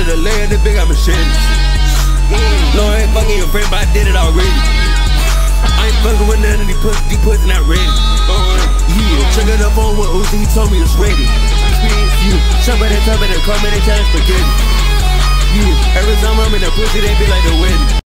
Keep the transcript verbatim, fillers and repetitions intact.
the layer, the big, I'm a shit. No, I ain't fucking your friend, but I did it already. I ain't fucking with none of these pussy, these pussy not ready. Uh, yeah, trigger the phone with Uzi, he told me it's ready. Yeah, jump at the top of the car, man, they trying spaghetti. Yeah, every time I'm in the pussy, they be like the wedding.